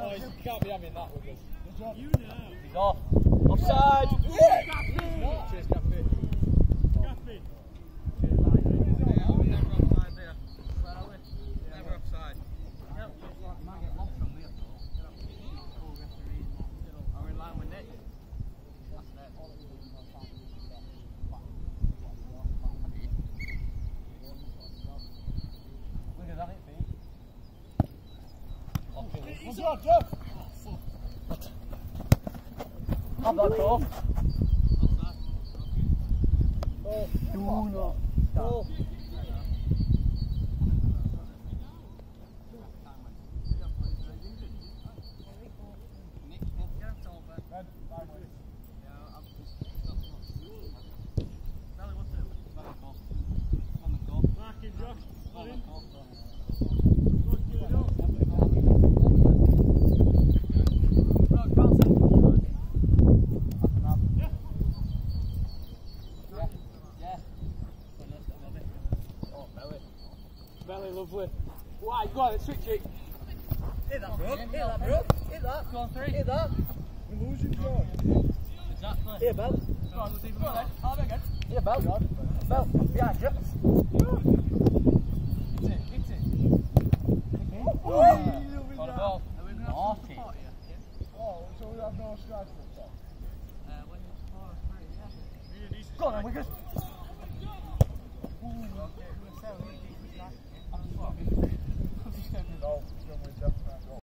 Oh, he can't be having that with us. Good job. You know. He's off. Offside. Yeah. Cheers, Cappy. Cappy. Never offside there. Never offside. Might get lost from there. Are we in line with Nick? Look at that, it, Good job, Jeff. Have that goal. Oh. Do not. Oh. Marking, Josh. Got him. Belly, lovely. Why? Go on, switch it. Hit that, bro. Hit that, bro. Hit that. Go on, three. Hit that. We're losing, George. Exactly. Here, Bell. Go on, let's even go then. Have it again. Here, Bell. Bell, behind you. Hit it, hit it. Oh, On the ball. Naughty. Oh, so we have no strike for it. Go on, then, Wickers. No, it's going with Jeff.